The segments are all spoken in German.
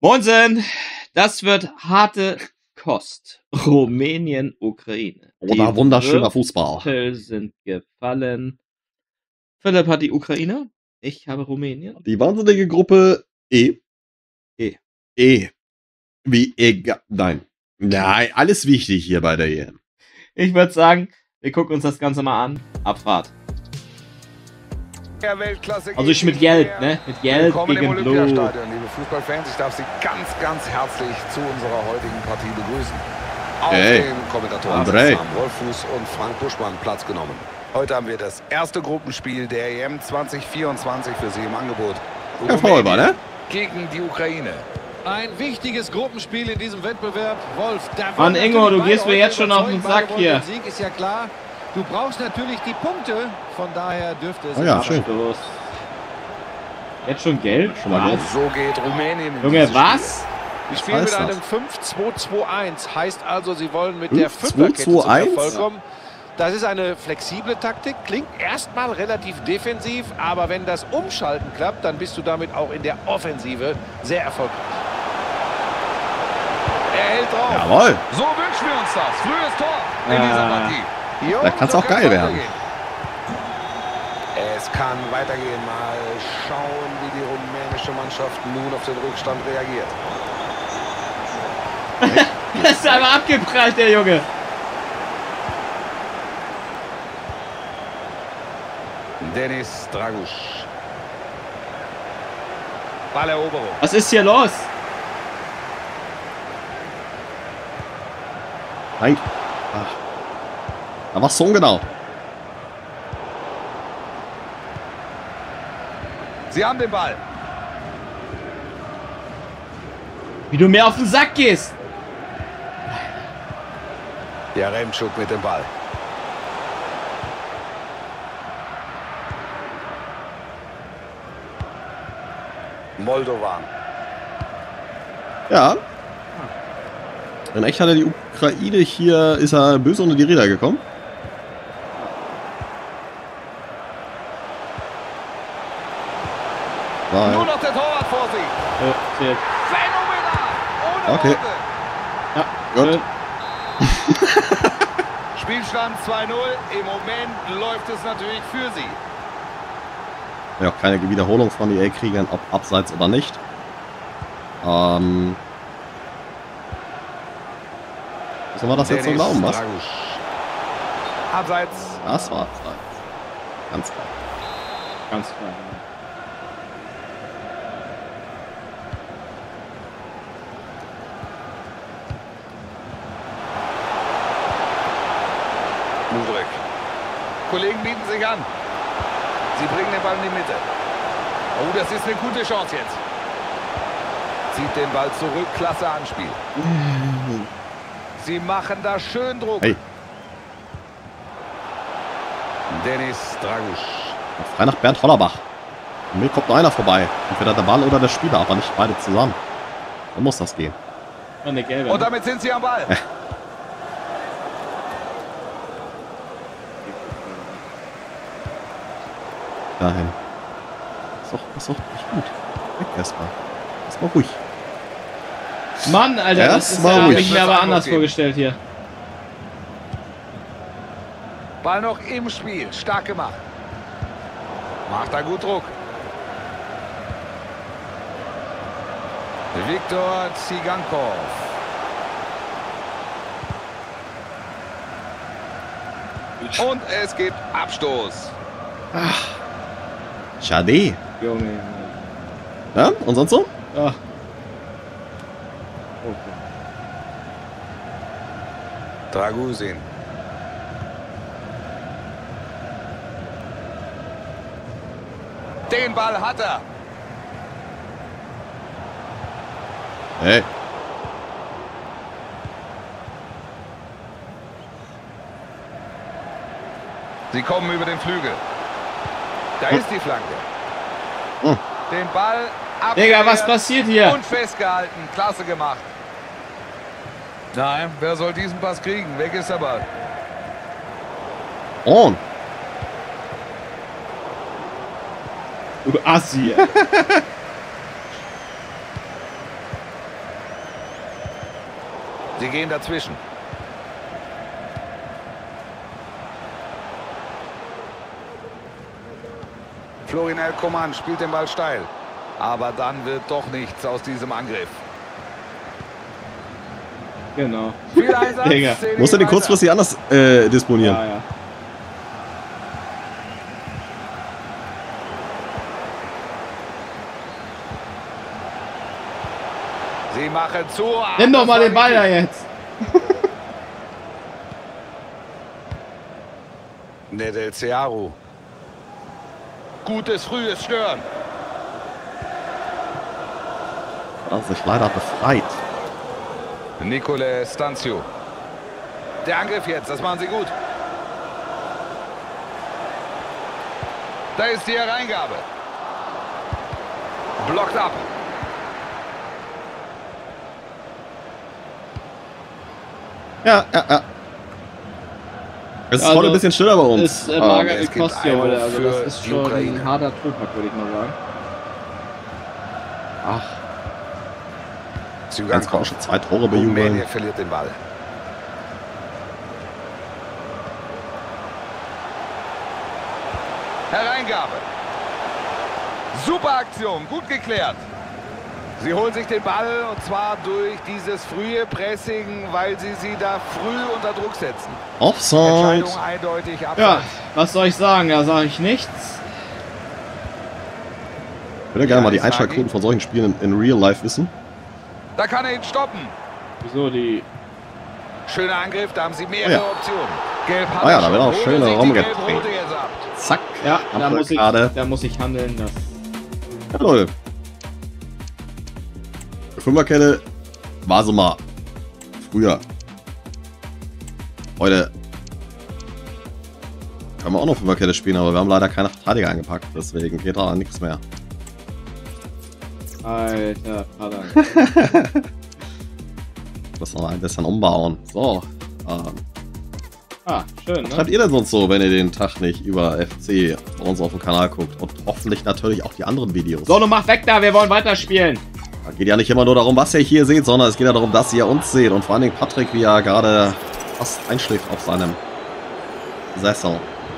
Moinsen, das wird harte Kost. Rumänien, Ukraine. Oder wunderschöner Fußball. Würfel sind gefallen. Philipp hat die Ukraine. Ich habe Rumänien. Die wahnsinnige Gruppe E. E. E. Wie egal. Nein. Nein, alles wichtig hier bei der EM. Ich würde sagen, wir gucken uns das Ganze mal an. Abfahrt. Also ich mit Gelb, ne? Mit Gelb gegen Blau. Liebe Fußballfans, ich darf Sie ganz, ganz herzlich zu unserer heutigen Partie begrüßen. Auf dem Kommentatoren haben Rolf Fuß und Frank Buschmann Platz genommen. Heute haben wir das erste Gruppenspiel der EM 2024 für Sie im Angebot. Ja, Vollbar, ne? Gegen die Ukraine. Ein wichtiges Gruppenspiel in diesem Wettbewerb. Wolf, Mann, Ingo, du gehst mir jetzt schon auf den Sack hier. Der Sieg ist ja klar. Du brauchst natürlich die Punkte. Von daher dürfte es... Oh ja, schön. Jetzt schon gelb? Schon mal gelb. So geht Rumänien in Junge, was? Wir spielen mit einem 5-2-2-1. Heißt also, sie wollen mit der Fünferkette zum Erfolg kommen. Das ist eine flexible Taktik. Klingt erstmal relativ defensiv. Aber wenn das Umschalten klappt, dann bist du damit auch in der Offensive sehr erfolgreich. Er hält drauf. Jawohl. So wünschen wir uns das. Frühes Tor in dieser Partie. Da kann es auch geil werden. Es kann weitergehen. Mal schauen, wie die rumänische Mannschaft nun auf den Rückstand reagiert. Das ist aber abgeprallt, der Junge. Denis Draguš. Balleroberung. Was ist hier los? Nein. Ach. Da war's so ungenau. Sie haben den Ball. Wie du mir auf den Sack gehst. Ja, Remtschuk mit dem Ball. Moldovan. Ja. In echt hat er die Ukraine hier, ist er böse unter die Räder gekommen. Nein. Nur noch der Torwart vor sich. Phänomenal. Ohne Okay. Worte. Ja, gut. Spielstand 2-0. Im Moment läuft es natürlich für sie. Ja, auch keine Wiederholung von EA-Kriegern, ob abseits oder nicht. Müssen wir das jetzt so glauben, was? Abseits. Das war abseits. Ganz klar. Ganz klar. Mudryk. Kollegen bieten sich an. Sie bringen den Ball in die Mitte. Oh, das ist eine gute Chance jetzt. Zieht den Ball zurück. Klasse Anspiel. Sie machen da schön Druck. Hey. Denis Draguš. Frei nach Bernd Hollerbach. Und mir kommt noch einer vorbei. Entweder der Ball oder der Spieler, aber nicht beide zusammen. Dann muss das gehen. Eine gelbe. Und damit sind sie am Ball. Dahin. Ist doch nicht gut. Weg erstmal. Erstmal ruhig. Mann, Alter, das habe ich mir aber anders vorgestellt hier. Ball noch im Spiel. Stark gemacht. Macht da gut Druck. Viktor Tsigankov. Und es gibt Abstoß. Ach. Schade. Junge. Ja, und sonst so? Ach. Dragusin. Den Ball hat er. Hey. Sie kommen über den Flügel. Da ist die Flanke. Den Ball ab. Digga, was passiert hier? Und festgehalten. Klasse gemacht. Nein, wer soll diesen Pass kriegen? Weg ist der Ball. On. Du Assi. Sie gehen dazwischen. Florinel Coman spielt den Ball steil. Aber dann wird doch nichts aus diesem Angriff. Genau. Viel Einsatz. Muss er den kurzfristig anders disponieren? Ja, ja. Sie machen zu. Nimm doch mal den Ball da jetzt. Nedel Cearu. Gutes frühes Stören. Das ist sich leider befreit. Nicole Stancio. Der Angriff jetzt, das machen sie gut. Da ist die Hereingabe. Blockt ab. Ja. Es ist heute ein bisschen stiller bei uns. Ist Margaret es gibt Kostja heute, also Einwurf das für ist die schon Ukraine. ein harter Tobak, würde ich mal sagen. Ach, jetzt Zygankov. kommen schon 2 Tore bejubeln. Rumänien verliert den Ball. Hereingabe. Super Aktion, gut geklärt. Sie holen sich den Ball und zwar durch dieses frühe Pressing, weil sie da früh unter Druck setzen. Offside. Entscheidung eindeutig Ja, abseits. was soll ich sagen? Da sage ich nichts. Ich würde gerne mal die Einschaltquoten von solchen Spielen in Real Life wissen. Da kann er ihn stoppen. Wieso die... Schöner Angriff, da haben sie mehrere Ja. Optionen. Gelb hat Ah ja, er da schon. wird auch Holen schöner sich die Raum Gelb-Rote gedreht. jetzt ab. Zack. Ja, Ampelkarte. da muss ich handeln. Das Jawohl. Die Fünferkette war so mal früher. Heute können wir auch noch Fünferkette spielen, aber wir haben leider keine Verteidiger eingepackt. Deswegen geht da nichts mehr. Alter, Vater. Das noch ein bisschen umbauen. So. Ah, schön, Was ne? schreibt ihr denn sonst so, wenn ihr den Tag nicht über FC bei uns auf dem Kanal guckt? Und hoffentlich natürlich auch die anderen Videos. So, nun mach weg da, wir wollen weiterspielen. Da geht ja nicht immer nur darum, was ihr hier seht, sondern es geht ja darum, dass ihr uns seht. Und vor allen Dingen Patrick, wie er gerade fast einschläft auf seinem Sessel.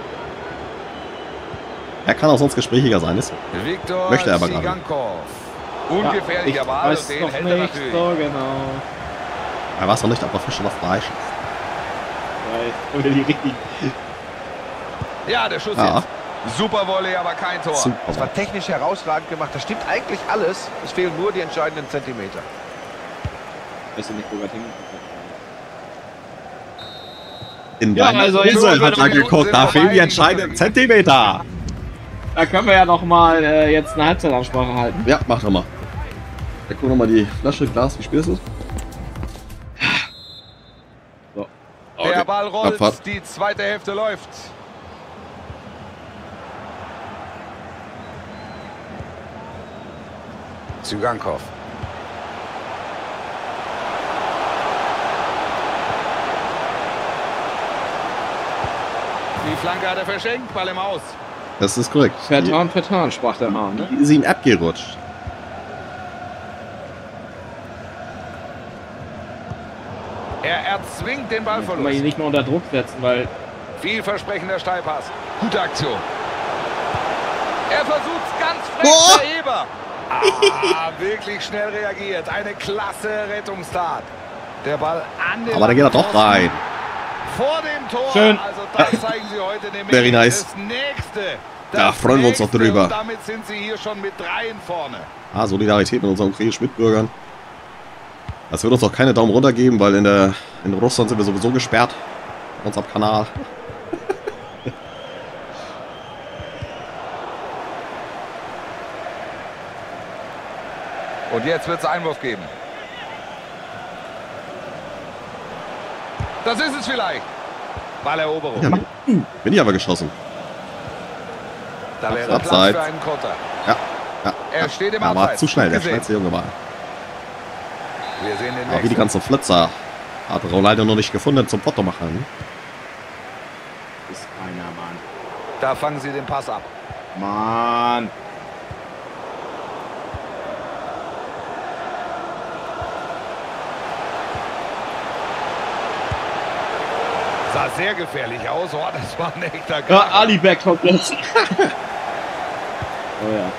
Er kann auch sonst gesprächiger sein, ist so. Viktor Möchte er aber gerade. Zygankov. Ungefährlicher ich Ball weiß und den noch hält er nicht natürlich. so genau. Er weiß noch nicht, ob er Fisch oder Fleisch ist. Oder die richtig... Ja, der Schuss Ja. jetzt. Super Volley, aber kein Tor. Super. Das war technisch herausragend gemacht. Das stimmt eigentlich alles. Es fehlen nur die entscheidenden Zentimeter. Weißt du nicht, wo wir hingekommen In Ja, deinem also jetzt Insel sind hat wir er noch geguckt, da vorbei. fehlen die entscheidenden Zentimeter. Da können wir ja noch mal jetzt eine Halbzeitansprache halten. Ja, mach doch mal. Wir gucken nochmal die Flasche, Glas, wie spielst du es? So. Der Ball rollt, Abfahrt. die zweite Hälfte läuft. Zygankov. Die Flanke hat er verschenkt, Ball im Aus. Das ist korrekt. Vertan, sprach der Hahn, ne? Die ist ihm abgerutscht. Er erzwingt den Jetzt können wir ihn Ballverlust. nicht mehr unter Druck setzen, weil... Vielversprechender Steilpass. Gute Aktion. Er versucht ganz frech, Oh! der Eber. Wirklich schnell reagiert. Eine klasse Rettungstat. Der Ball an den Aber da geht er doch Pfosten. rein. Vor dem Tor. Schön. Also das zeigen sie heute nämlich. Very nice. Das nächste. Da freuen wir uns doch nächste. drüber. Und damit sind sie hier schon mit 3 vorne. Ah, Solidarität mit unseren ukrainischen Mitbürgern. Das wird uns auch keine Daumen runter geben, weil in Russland sind wir sowieso gesperrt. Bei uns am Kanal. Und jetzt wird es Einwurf geben. Das ist es vielleicht. Balleroberung. Ja, bin ich aber geschossen. Da wäre Platz Abseits. für einen Konter. Ja. Er steht im Er war Abseits. zu schnell, Gut der gesehen. schnellste Junge war. Wir sehen den Aber wie die Wechsel. ganzen Flitzer hat Ronaldo noch nicht gefunden zum Foto machen. Ist keiner, Mann. Da fangen sie den Pass ab. Mann. Sah sehr gefährlich aus. Oh, das war ein echter Ja, Kracher. Ali-Back kommt jetzt. Oh ja.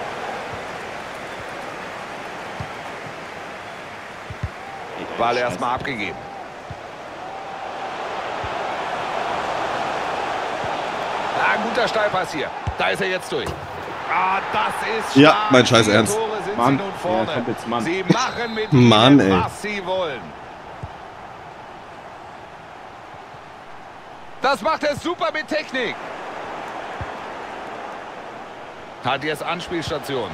Ball erstmal abgegeben. Ah, guter Steilpass hier. Da ist er jetzt durch. Ah, das ist Ja, stark. mein Scheiß Die Ernst. Tore sind Mann. sie nun vorne. Ja, kommt jetzt Mann. Sie machen mit Mann, ihnen, ey. was sie wollen. Das macht er super mit Technik. Hat jetzt Anspielstation.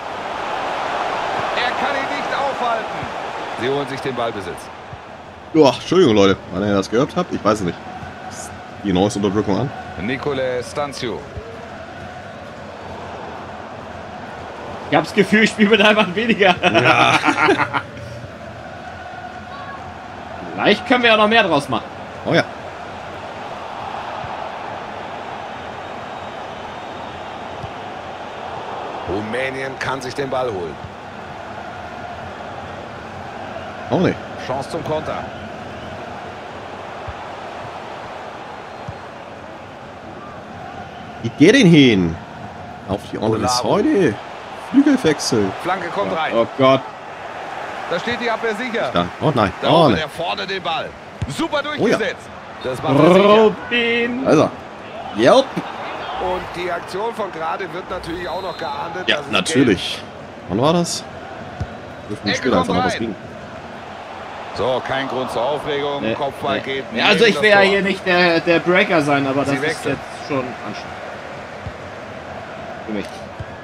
Er kann ihn nicht aufhalten. Sie holen sich den Ballbesitz. Ja, Entschuldigung, Leute. Wann ihr das gehört habt, ich weiß es nicht. Ist die neueste Unterdrückung an. Nicole Stancio. Ich hab's Gefühl, ich spiele mit einfach weniger. Ja. Vielleicht können wir ja noch mehr draus machen. Oh ja. Rumänien kann sich den Ball holen. Oh ne. Chance zum Konter. Wie geht den hin? Auf die andere Olavo. Seite. Flügelwechsel. Flanke kommt rein. Oh Gott. Da steht die Abwehr sicher. Da. Oh nein. Da Oh holt nein. er vorne den Ball. Super ja. durchgesetzt. Das macht er sicher. Robin. Also. Yep. Und die Aktion von gerade wird natürlich auch noch geahndet. Ja, Das ist natürlich. Wann war das? Dürfen die Ecke Spieler einfach kommt noch was rein. kriegen. gelb. So, kein Grund zur Aufregung. Kopfball geht. Ja, also ich neben will ja das Tor. hier nicht der Breaker sein, aber das Sie ist wechseln. jetzt schon anstrengend. Für mich.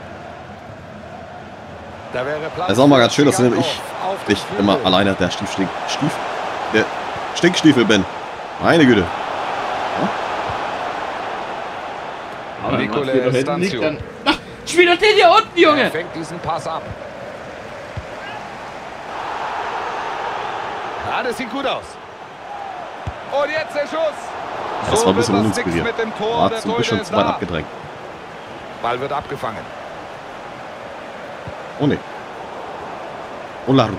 Da wäre Platz. Das ist auch mal ganz schön, dass für ich auf den nicht Flügel. immer alleine der Stinkstiefel bin. Meine Güte. Aber wenn Nicole man hier hinten liegt, Stancio. dann... Ach, spiel doch den hier unten, Er Junge! fängt diesen Pass ab. Ja, das sieht gut aus. Und jetzt der Schuss. Das war ein bisschen wird das nix uninspiriert. mit dem Tor. War Der zum Torhüter bisschen ist zu weit da. abgedrängt. Ball wird abgefangen. Oh ne. Olaru.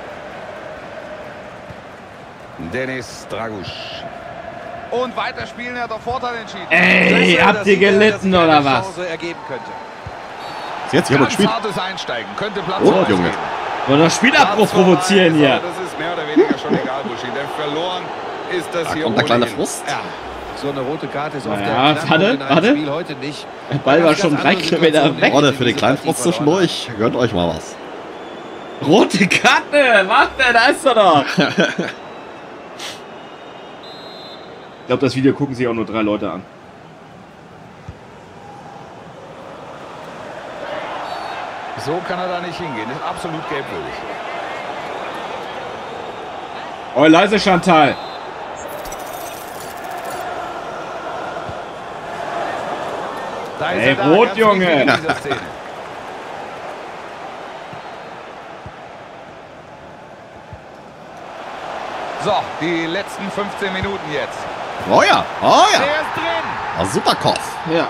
Dennis Dragusch. Und weiterspielen, er hat auf Vorteil entschieden. Ey, Klasse, habt dass ihr sich da gelitten das oder eine was? Chance ergeben könnte. Jetzt, ich habe Ganz gespielt. hartes Einsteigen. Könnte Platz Oh, für Junge. geben. Wollen wir Spielabbruch provozieren Platz hier? aber Das ist mehr oder weniger schon egal, Buschi. Denn verloren ist das Da hier kommt der kleine ohnehin. Frust. Ja, so eine rote Karte ist oft Ja, der Knackpunkt warte, in einem warte. Spiel heute nicht. Der Ball war schon 3 Kilometer weg. Order für den kleinen Frust zwischendurch. Gönnt euch mal was. Rote Karte! Warte, da ist er doch! Ich glaube, das Video gucken sich auch nur 3 Leute an. So kann er da nicht hingehen. Ist absolut gelbwürdig. Oh, leise, Chantal! Da ist Ey, er da, rot, ganz Junge. wichtig in dieser Szene. So, die letzten 15 Minuten jetzt. Oh ja. Oh ja. Der ist drin. Ah, super Kopf. Ja.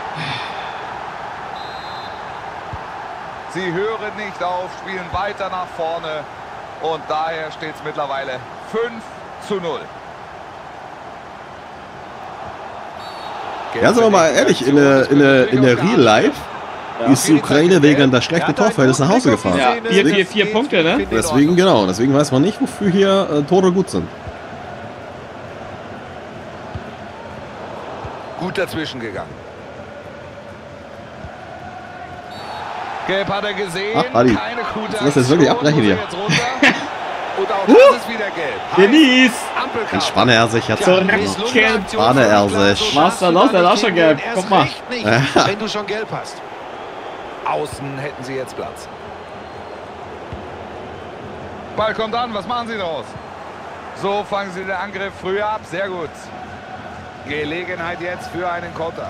Sie hören nicht auf, spielen weiter nach vorne. Und daher steht es mittlerweile 5:0. Ja, sagen wir mal ehrlich, in der Real Life ist die Ukraine wegen der schlechten Torverhältnisse nach Hause gefahren. Ja, 4 Punkte, ne? Deswegen, genau, deswegen weiß man nicht, wofür hier Tore gut sind. Gut dazwischen gegangen. Gelb hat er gesehen. Ach, Adi. Keine gute Lass das jetzt wirklich Aktion, abbrechen muss er hier. jetzt runter. Und auch das ist wieder gelb. Denise! Ampelkarte. Entspanne er sich jetzt. So Entspanne er sich. Was da los? Der hat auch schon gelb. Guck mal. Nicht, Ja. wenn du schon gelb hast. Außen hätten sie jetzt Platz. Ball kommt an, was machen sie daraus? So fangen sie den Angriff früher ab, sehr gut. Gelegenheit jetzt für einen Konter.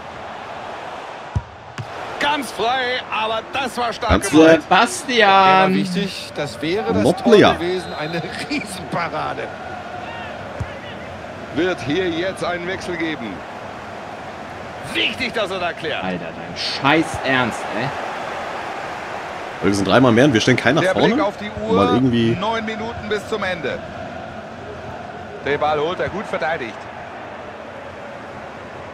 Ganz frei, aber das war stark Ganz gemacht. Der war Sebastian! wichtig, das wäre das Mottlia. Tor gewesen. Eine Riesenparade. Wird hier jetzt einen Wechsel geben. Wichtig, dass er da klärt. Alter, dein Scheiß Ernst, ey. Wir sind 3-mal mehr und wir stellen keinen nach Der Blick vorne. auf die Mal Uhr, irgendwie 9 Minuten bis zum Ende. Den Ball holt er, gut verteidigt.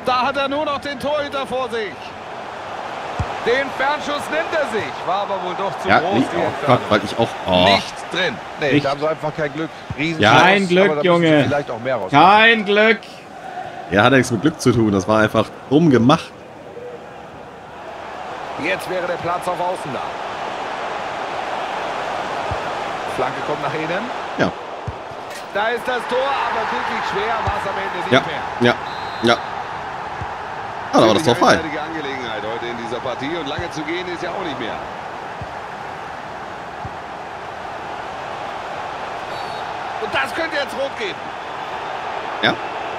Da hat er nur noch den Torhüter vor sich. Den Fernschuss nimmt er sich. War aber wohl doch zu Ja, groß. nicht, oh Gott, weil ich auch... Oh. Nichts drin. Nee, Nicht. da haben sie einfach kein Glück. Ja. Kein Glück, aber da müssen sie Junge. Vielleicht auch mehr raus. Kein Glück. Ja, hat ja nichts mit Glück zu tun. Das war einfach dumm gemacht. Jetzt wäre der Platz auf Außen da. Flanke kommt nach innen. Ja. Da ist das Tor, aber wirklich schwer war es am Ende nicht Ja, mehr. ja. Ah, da war das Tor frei. Einseitige Angelegenheit heute in dieser Partie und lange zu gehen ist ja auch nicht mehr. Und das könnte jetzt rot geben. Ja.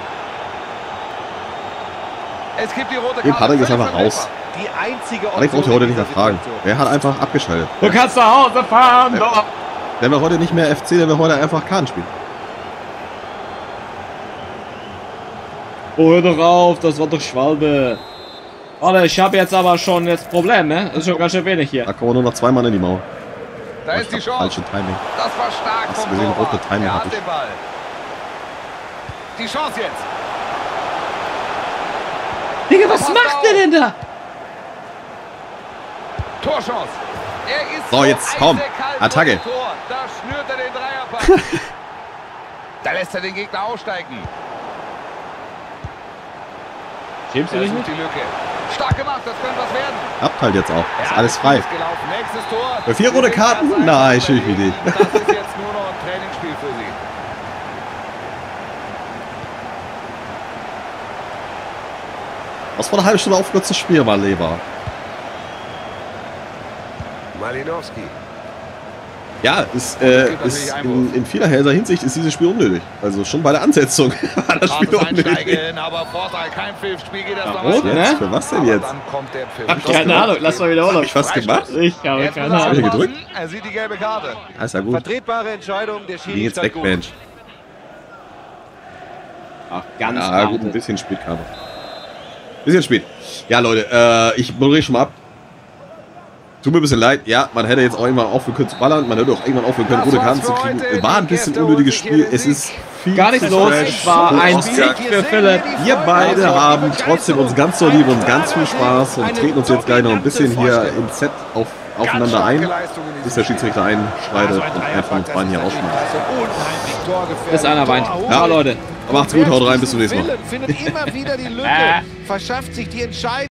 Es gibt die rote Nee, Karte. Patrick ist völlig einfach raus. vertretbar. Die einzige Patrick braucht ihr heute nicht mehr fragen. Er hat einfach abgeschaltet. Du kannst nach Hause fahren. Doch. Der will heute nicht mehr FC, der will heute einfach Kahn spielen. Oh, hör doch auf, das war doch Schwalbe. Warte, ich habe jetzt aber schon das Problem, ne? Das ist schon ganz schön wenig hier. Da kommen wir nur noch 2 Mann in die Mauer. Da ist die Chance. Falsche Timing. Das war stark Hast du vom gesehen, Torwart. rote Timing Er hatte hat ich. den Ball. Die Chance jetzt. Digga, was macht der denn da? Torchance. Er ist So, jetzt komm. eisekalt Attacke. vor dem Tor. Da schnürt er den Dreierpack. Da lässt er den Gegner aussteigen. Schämst du Er dich sucht nicht? die Lücke. Stark gemacht, das könnte was werden. Habt halt jetzt auch. Er Ist hat alles es frei. gut gelaufen. Nächstes Tor. Für 4 rote Sie sind Karten? ganz Nein, einfach natürlich überlegen. nicht. Das ist jetzt nur noch ein Trainingsspiel für sie. Was vor einer halben Stunde aufgehört zu spielen, war Leber. Malinowski. Ja, in vielerlei Hinsicht ist dieses Spiel unnötig. Also schon bei der Ansetzung war das Spiel unnötig. Einsteigen, aber Vorteil, kein Pfiff. Spiel geht erst Warum? noch Ne? Für was denn Aber jetzt? dann kommt der Pfiff. Hab keine Ahnung, lass mal wiederholen. Hab ich was gemacht? Ich habe Jetzt keine muss er Hab ich Ahnung. gedrückt? aufpassen. Er sieht die gelbe Karte. Alles ja gut. Vertretbare Entscheidung, der Ging Schiri jetzt stand weg, Mensch. Ach, ganz Ja, gut, ein harte. bisschen spät kam. Bisschen spät. Ja, Leute, ich moderiere schon mal ab. Tut mir ein bisschen leid. Ja, man hätte jetzt auch irgendwann aufhören können zu ballern. Man hätte auch irgendwann aufhören können, rote Karten zu kriegen. War ein bisschen unnötiges Spiel. Es ist viel Gar nichts zu los. fresh. Es war ein Oscar. Sieg für Philipp. Wir beide haben trotzdem uns ganz so lieb und ganz viel Spaß und treten uns jetzt gleich noch ein bisschen hier im Set aufeinander ein, bis der Schiedsrichter einschreitet und einen von uns beiden hier rausschmeißt. Bis einer weint. Ja, Leute. Macht's gut, haut rein, bis zum nächsten Mal. Findet immer wieder die Lücke, verschafft sich die Entscheidung.